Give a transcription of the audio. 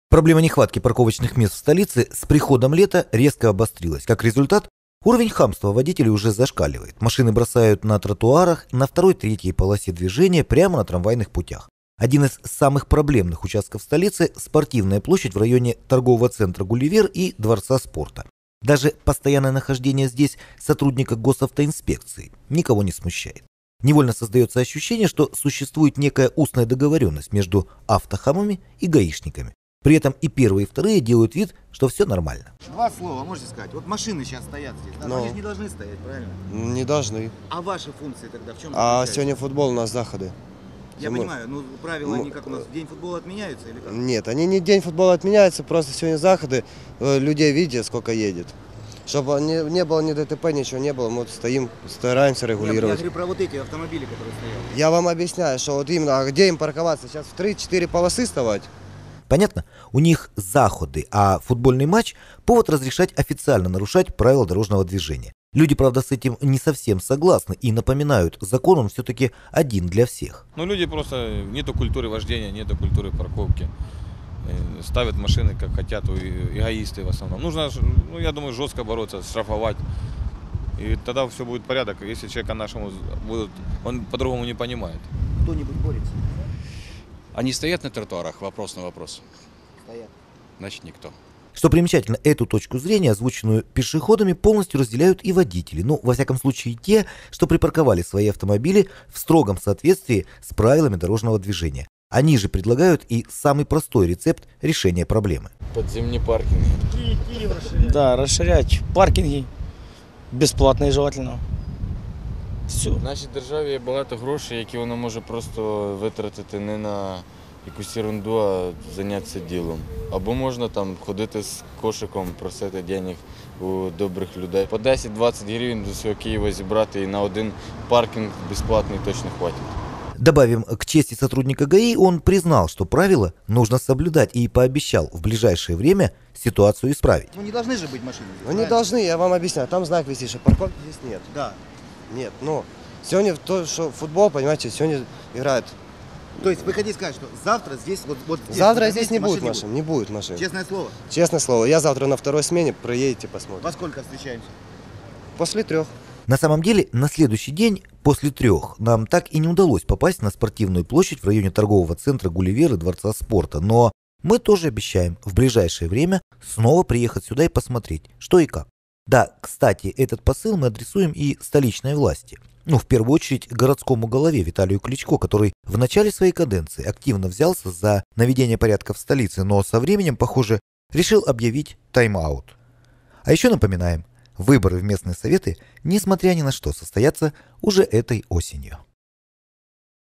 Проблема нехватки парковочных мест в столице с приходом лета резко обострилась. Как результат, уровень хамства водителей уже зашкаливает. Машины бросают на тротуарах, на второй-третьей полосе движения, прямо на трамвайных путях. Один из самых проблемных участков столицы – спортивная площадь в районе торгового центра «Гулливер» и Дворца спорта. Даже постоянное нахождение здесь сотрудника госавтоинспекции никого не смущает. Невольно создается ощущение, что существует некая устная договоренность между автохамами и гаишниками. При этом и первые, и вторые делают вид, что все нормально. Два слова можете сказать? Вот машины сейчас стоят здесь, да? Они же не должны стоять, правильно? Не должны. А ваши функции тогда в чем? А сегодня футбол, у нас заходы. Я понимаю, но правила, они как у нас, день футбола отменяются или как? Нет, они не день футбола отменяются, просто сегодня заходы, людей видят, сколько едет. Чтобы не было ни ДТП, ничего не было, мы вот стоим, стараемся регулировать. Я говорю про вот эти автомобили, которые стоят. Я вам объясняю, что вот именно, а где им парковаться? Сейчас в 3-4 полосы вставать? Понятно? У них заходы, а футбольный матч – повод разрешать официально нарушать правила дорожного движения. Люди, правда, с этим не совсем согласны и напоминают, закон он все-таки один для всех. Ну, люди просто, нету культуры вождения, нету культуры парковки. Ставят машины, как хотят, эгоисты в основном. Нужно, ну, я думаю, жестко бороться, штрафовать. И тогда все будет порядок. Если человека нашему будут, он по-другому не понимает. Кто-нибудь борется? Они стоят на тротуарах? Вопрос на вопрос. Стоят. Значит, никто. Что примечательно, эту точку зрения, озвученную пешеходами, полностью разделяют и водители. Ну, во всяком случае, те, что припарковали свои автомобили в строгом соответствии с правилами дорожного движения. Они же предлагают и самый простой рецепт решения проблемы. Подземные паркинги. Киев расширять. Да, расширять паркінги, безплатно желательно. Все. В нашій державі є багато грошей, які вона може просто витратити не на якусь ерунду, а зайнятися ділом. Або можна там ходити з кошиком, просити денег у добрих людей. По 10-20 гривень до всього Києва зібрати і на один паркінг безплатний точно хватить. Добавим, к чести сотрудника ГАИ, он признал, что правила нужно соблюдать и пообещал в ближайшее время ситуацию исправить. Ну не должны же быть машины здесь, Ну не должны, я вам объясняю, там знак висит, что парковки здесь нет. Да. Нет, ну, сегодня то, что футбол, понимаете, сегодня играют. То есть вы хотите сказать, что завтра здесь, вот здесь, Завтра здесь не будет машин, не будет машин. Честное слово? Честное слово, я завтра на второй смене, проедете, посмотрите. Во сколько встречаемся? После 3. На самом деле, на следующий день, после 3, нам так и не удалось попасть на спортивную площадь в районе торгового центра «Гулливер» и Дворца спорта. Но мы тоже обещаем в ближайшее время снова приехать сюда и посмотреть, что и как. Да, кстати, этот посыл мы адресуем и столичной власти. Ну, в первую очередь, городскому голове Виталию Кличко, который в начале своей каденции активно взялся за наведение порядка в столице, но со временем, похоже, решил объявить тайм-аут. А еще напоминаем, выборы в местные советы, несмотря ни на что, состоятся уже этой осенью.